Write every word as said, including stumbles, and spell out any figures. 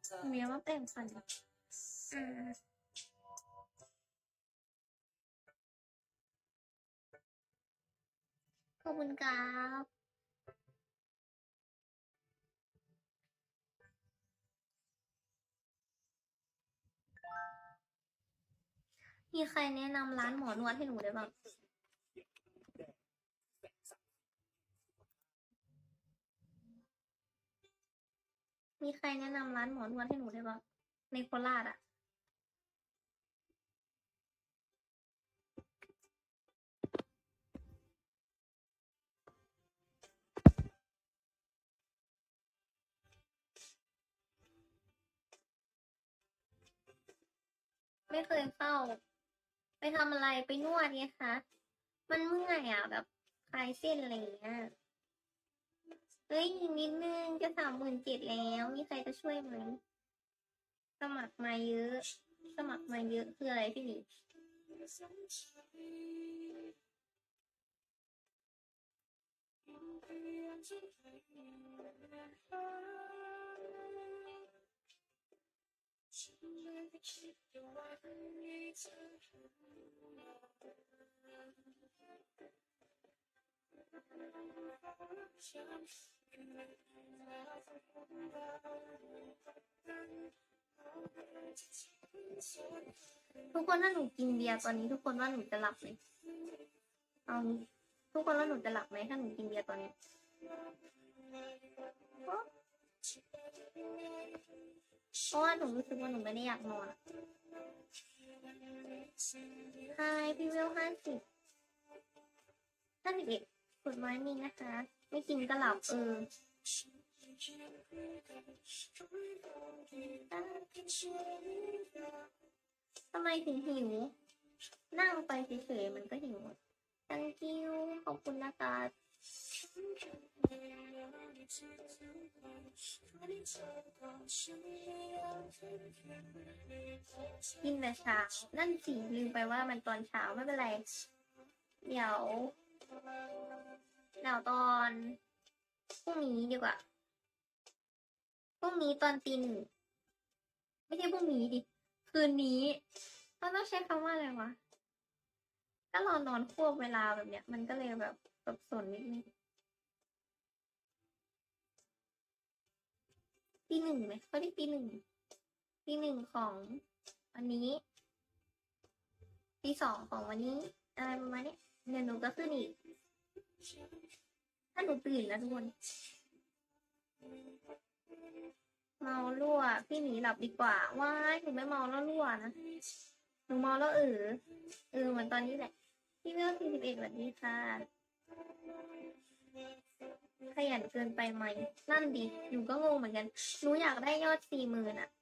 เมียว่าแปรงฟันอ่าขอบคุณครับมีใครแนะนำร้านหมอนวดให้หนูได้บ้างมีใครแนะนำร้านหมอนวดให้หนูได้บ้างในโคราชอะไม่เคยเข้าไปทำอะไรไปนวดไงคะมันเมื่อยอ่ะแบบคลายเส้นอะไรอย่างเงี้ยเฮ้ยอีกนิดนึงจะสามหมื่นเจ็ดแล้วมีใครจะช่วยไหมสมัครมาเยอะสมัครมาเยอะคืออะไรพี่หนิทุกคนถ้าหนูกินเบียร์ตอนนี้ทุกคนว่าหนูจะหลับไหมเอาทุกคนว่าหนูจะหลับไหมถ้าหนูกินเบียร์ตอนนี้เพราะว่าหนูรู้สึกว่าหนูไม่ได้อยากนอนไฮพี่เวลห้าสิบห้าสิบเอ็ดกดไม้มีนะคะไม่กินก็หลับเออทำไมถึงหิวนั่งไปเฉยๆมันก็หิว thank you ขอบคุณนะคะกินแต่เช้านั่นสิลืมไปว่ามันตอนเช้าไม่เป็นไรเดี๋ยวเดี๋ยวตอนพรุ่งนี้ดีกว่าพรุ่งนี้ตอนตีหนึ่งไม่ใช่พรุ่งนี้ดิคืนนี้เราต้องใช้คำว่าอะไรวะก็รอนอนควบเวลาแบบเนี้ยมันก็เลยแบบสับสนนิดนึงตีหนึ่งไหมเขาได้ตีหนึ่งตีหนึ่งของวันนี้ตีสองของวันนี้อะไรประมาณนี้เดี๋ยวหนูก็ขึ้นอีกถ้าหนูตื่นนะทุกคนเมารั่วพี่หนีหลับดีกว่าว้ายหนูไม่เมาแล้วรั่วนะหนูเมาแล้วเออเออเหมือนตอนนี้แหละพี่เวลสี่สิบเอ็ดสวัสดีค่ะขยันเกินไปไหมนั่นดิหนูก็งงเหมือนกันหนูอยากได้ยอดสี่หมื่นอะ